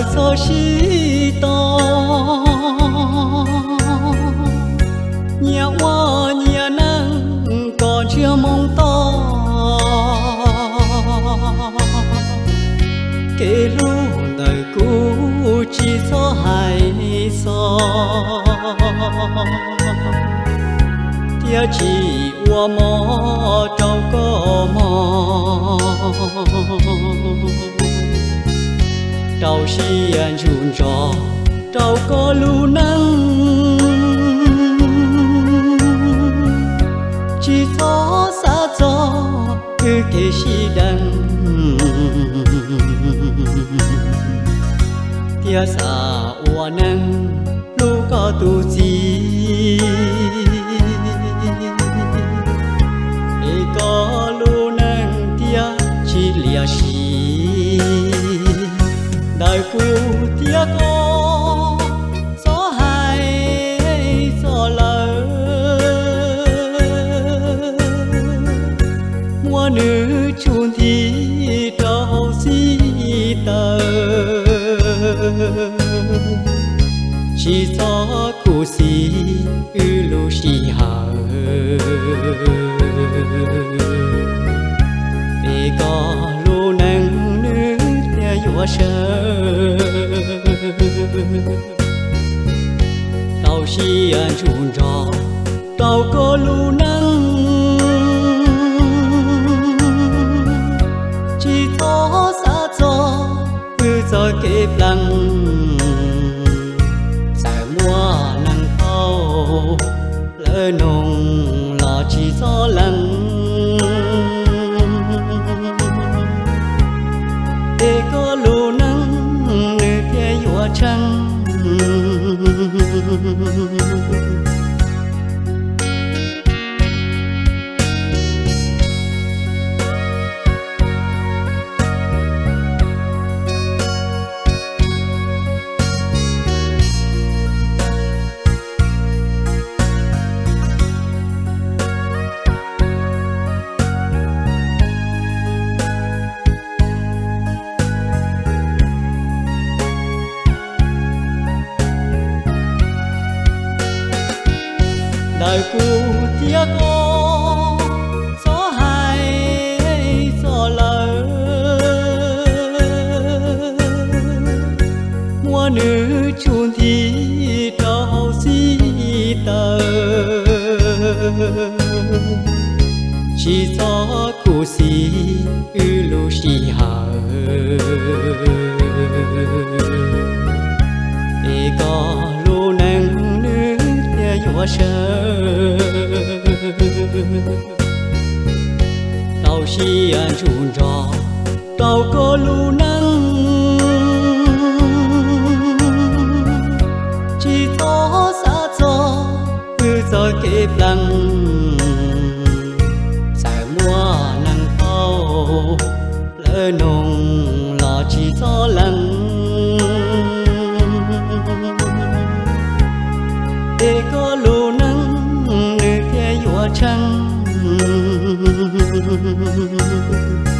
so shi to nhà hoa nhà nắng còn chưa mong to kể lu đời cũ chỉ so hay so tia chỉ qua mò trâu có mò trâu xiên chun trò trâu có lu nắng chỉ gió xa gió cứ kể si đằng tia xa hoa nắng lu có tu gì có lu nắng tia chỉ lia si đời cũ tia có gió hay gió lỡ mùa nữ chun thì trâu si tờ chỉ gió cũ si lu si hờ để có lu nắng nữ theo gió sơ tàu xiên chun trò tàu có lu nắng chỉ gió xa gió cứ gió kịp lăng giải mùa nắng thâu lỡ nồng lọ chỉ gió lăng để có lu nắng nơi theo gió trăng đời cũ tia có gió hay gió lỡ mùa nữ chun thì trâu si tờ chỉ gió cũ si lu si hờ để có lu nắng nữ theo gió sơ tàu xiên chun trò tàu có lu nắng chỉ gió xa gió cứ gió kịp lăng giải mùa nắng thâu lỡ nồng lọ chỉ gió lăng để có lu nắng nơi theo gió trăng